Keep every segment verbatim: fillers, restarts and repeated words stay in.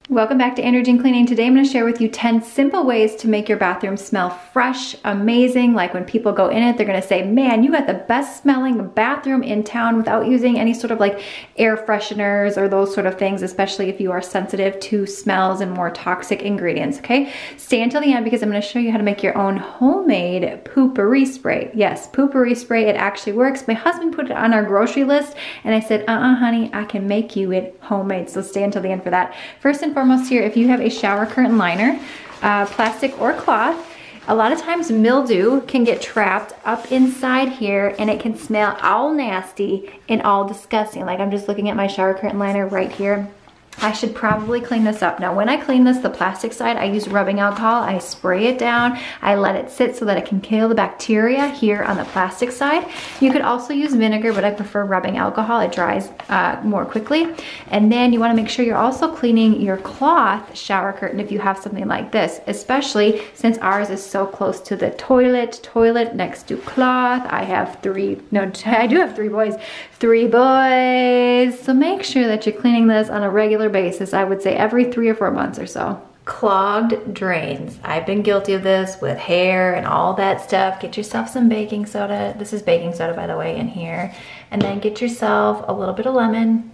Welcome back to Andrea Jean Cleaning. Today I'm going to share with you ten simple ways to make your bathroom smell fresh, amazing. Like when people go in it, they're going to say, man, you got the best smelling bathroom in town, without using any sort of like air fresheners or those sort of things, especially if you are sensitive to smells and more toxic ingredients, okay? Stay until the end because I'm going to show you how to make your own homemade Poo-Pourri spray. Yes, Poo-Pourri spray, it actually works. My husband put it on our grocery list and I said, uh-uh, honey, I can make you it homemade. So stay until the end for that. First and foremost here, if you have a shower curtain liner, uh, plastic or cloth, a lot of times mildew can get trapped up inside here and it can smell all nasty and all disgusting. Like I'm just looking at my shower curtain liner right here. I should probably clean this up. Now when I clean this, the plastic side, I use rubbing alcohol. I spray it down. I let it sit so that it can kill the bacteria here on the plastic side. You could also use vinegar, but I prefer rubbing alcohol. It dries uh, more quickly. And then you wanna make sure you're also cleaning your cloth shower curtain if you have something like this, especially since ours is so close to the toilet, toilet next to cloth. I have three, no, I do have three boys, three boys. So make sure that you're cleaning this on a regular basis. I would say every three or four months or so. Clogged drains. I've been guilty of this with hair and all that stuff. Get yourself some baking soda. This is baking soda, by the way, in here. And then get yourself a little bit of lemon.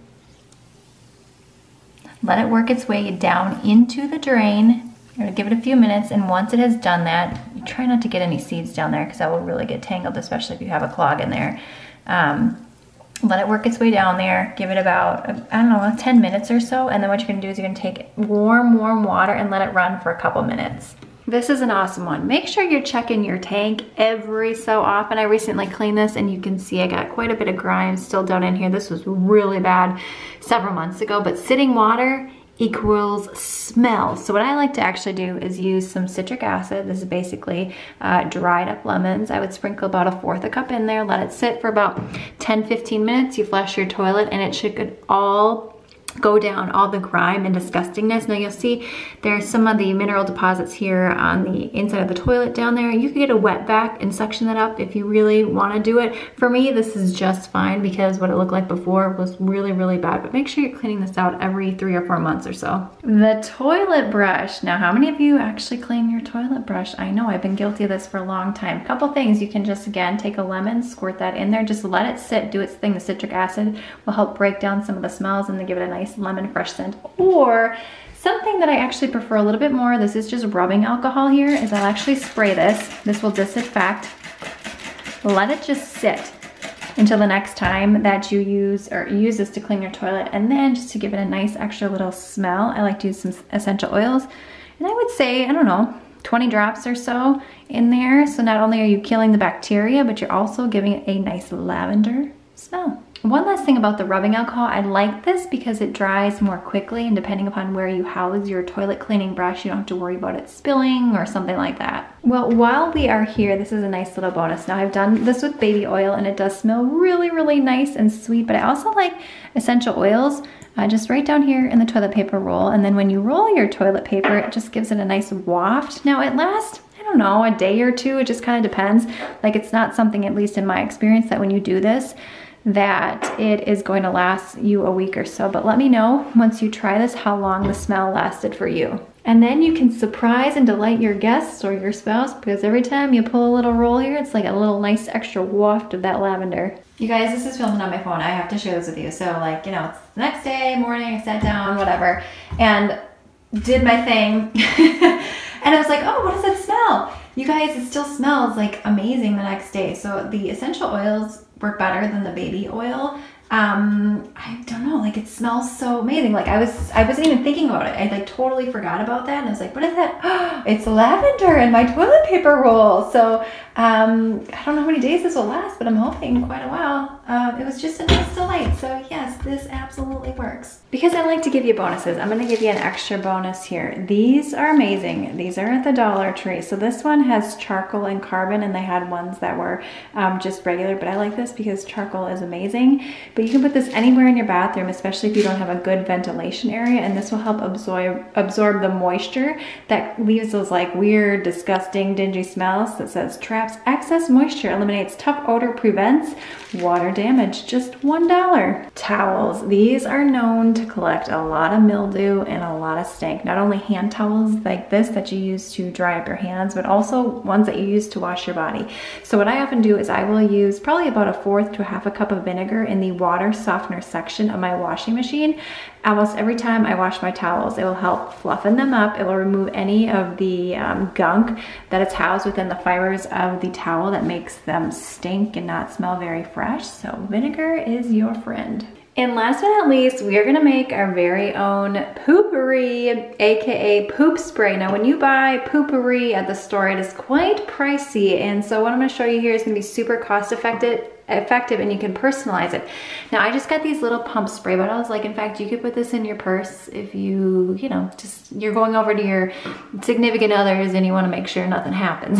Let it work its way down into the drain. You're gonna give it a few minutes, and once it has done that, you try not to get any seeds down there because that will really get tangled, especially if you have a clog in there. Um, Let it work its way down there. Give it about, I don't know, ten minutes or so. And then what you're gonna do is you're gonna take warm, warm water and let it run for a couple minutes. This is an awesome one. Make sure you're checking your tank every so often. I recently cleaned this and you can see I got quite a bit of grime still down in here. This was really bad several months ago, but sitting water equals smell. So what I like to actually do is use some citric acid. This is basically uh, dried up lemons. I would sprinkle about a fourth a cup in there, let it sit for about ten fifteen minutes. You flush your toilet and it should all go down, all the grime and disgustingness. Now you'll see there's some of the mineral deposits here on the inside of the toilet down there. You could get a wet vac and suction that up if you really want to do it. For me, this is just fine because what it looked like before was really, really bad. But make sure you're cleaning this out every three or four months or so. The toilet brush. Now, how many of you actually clean your toilet brush? I know I've been guilty of this for a long time. A couple things. You can just, again, take a lemon, squirt that in there, just let it sit, do its thing. The citric acid will help break down some of the smells and then give it a nice lemon fresh scent. Or something that I actually prefer a little bit more, this is just rubbing alcohol here, is I'll actually spray this. This will disinfect. Let it just sit until the next time that you use or use this to clean your toilet. And then just to give it a nice extra little smell, I like to use some essential oils. And I would say, I don't know, twenty drops or so in there. So not only are you killing the bacteria, but you're also giving it a nice lavender smell. One last thing about the rubbing alcohol, I like this because it dries more quickly, and depending upon where you house your toilet cleaning brush, you don't have to worry about it spilling or something like that. Well, while we are here, this is a nice little bonus. Now I've done this with baby oil and it does smell really, really nice and sweet, but I also like essential oils. Uh, just right down here in the toilet paper roll, and then when you roll your toilet paper, it just gives it a nice waft. Now it lasts, I don't know, a day or two, it just kind of depends. Like it's not something, at least in my experience, that when you do this, that it is going to last you a week or so. But let me know once you try this how long the smell lasted for you. And then you can surprise and delight your guests or your spouse, because every time you pull a little roll here, it's like a little nice extra waft of that lavender. You guys, this is filming on my phone. I have to share this with you. So like, you know, it's the next day, morning, I sat down, whatever, and did my thing. And I was like, oh, what does it smell? You guys, it still smells like amazing the next day. So the essential oils work better than the baby oil. Um, I don't know, like it smells so amazing. Like I was, I wasn't even thinking about it. I like totally forgot about that. And I was like, what is that? Oh, it's lavender in my toilet paper roll. So, um, I don't know how many days this will last, but I'm hoping quite a while. Uh, it was just a nice delight. So yes, this absolutely works. Because I like to give you bonuses, I'm gonna give you an extra bonus here. These are amazing. These are at the Dollar Tree. So this one has charcoal and carbon, and they had ones that were um, just regular, but I like this because charcoal is amazing. But But you can put this anywhere in your bathroom, especially if you don't have a good ventilation area, and this will help absorb absorb the moisture that leaves those like weird, disgusting, dingy smells. That says traps excess moisture, eliminates tough odor, prevents water damage. Just one dollar. Towels. These are known to collect a lot of mildew and a lot of stink. Not only hand towels like this that you use to dry up your hands, but also ones that you use to wash your body. So what I often do is I will use probably about a fourth to a half a cup of vinegar in the water softener section of my washing machine. Almost every time I wash my towels, it will help fluffen them up. It will remove any of the um, gunk that is housed within the fibers of the towel that makes them stink and not smell very fresh. So vinegar is your friend. And last but not least, we are gonna make our very own Poo-Pourri, aka poop spray. Now when you buy Poo-Pourri at the store, it is quite pricey. And so what I'm gonna show you here is gonna be super cost effective effective and you can personalize it. Now I just got these little pump spray bottles. Like in fact, you could put this in your purse if you, you know, just you're going over to your significant others and you wanna make sure nothing happens.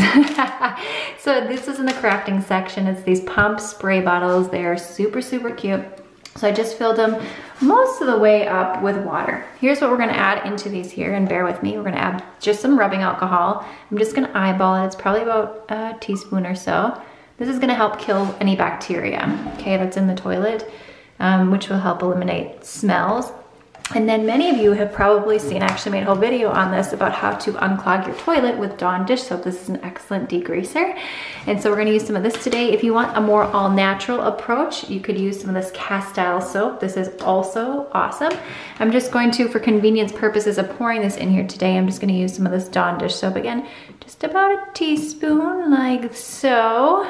So this is in the crafting section. It's these pump spray bottles. They are super, super cute. So I just filled them most of the way up with water. Here's what we're gonna add into these here, and bear with me. We're gonna add just some rubbing alcohol. I'm just gonna eyeball it. It's probably about a teaspoon or so. This is gonna help kill any bacteria, okay, that's in the toilet, um, which will help eliminate smells. And then many of you have probably seen, I actually made a whole video on this about how to unclog your toilet with Dawn dish soap. This is an excellent degreaser. And so we're gonna use some of this today. If you want a more all natural approach, you could use some of this Castile soap. This is also awesome. I'm just going to, for convenience purposes of pouring this in here today, I'm just gonna use some of this Dawn dish soap again. Just about a teaspoon, like so.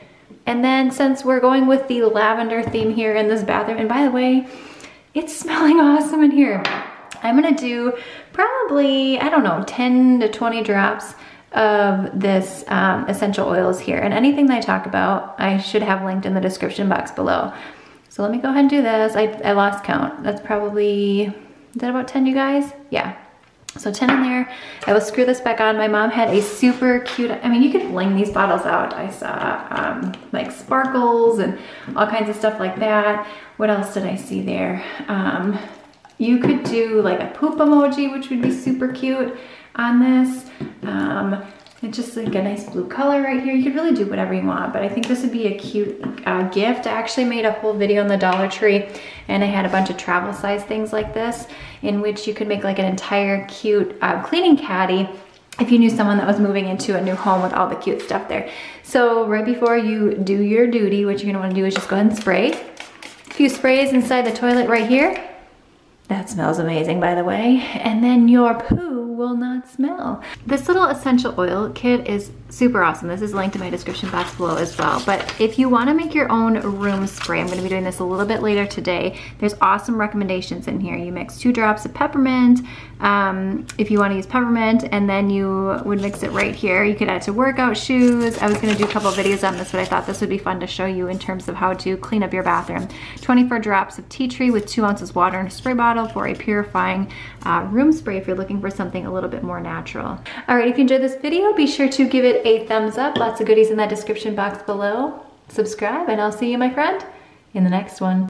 And then since we're going with the lavender theme here in this bathroom, and by the way, it's smelling awesome in here. I'm gonna do probably, I don't know, ten to twenty drops of this um, essential oils here. And anything that I talk about, I should have linked in the description box below. So let me go ahead and do this. I, I lost count. That's probably, is that about ten, you guys? Yeah. So ten in there. I will screw this back on. My mom had a super cute, I mean, you could fling these bottles out. I saw um, like sparkles and all kinds of stuff like that. What else did I see there? Um, you could do like a poop emoji, which would be super cute on this. Um, it's just like a nice blue color right here. You could really do whatever you want, but I think this would be a cute uh, gift. I actually made a whole video on the Dollar Tree, and I had a bunch of travel size things like this, in which you could make like an entire cute uh, cleaning caddy if you knew someone that was moving into a new home with all the cute stuff there. So right before you do your duty, what you're gonna wanna do is just go ahead and spray. A few sprays inside the toilet right here. That smells amazing, by the way. And then your poo will not smell. This little essential oil kit is super awesome. This is linked in my description box below as well. But if you wanna make your own room spray, I'm gonna be doing this a little bit later today. There's awesome recommendations in here. You mix two drops of peppermint, um, if you wanna use peppermint, and then you would mix it right here. You could add to workout shoes. I was gonna do a couple of videos on this, but I thought this would be fun to show you in terms of how to clean up your bathroom. twenty-four drops of tea tree with two ounces water in a spray bottle for a purifying uh, room spray if you're looking for something a little bit more natural. All right, if you enjoyed this video, be sure to give it a thumbs up. Lots of goodies in that description box below. Subscribe, and I'll see you, my friend, in the next one.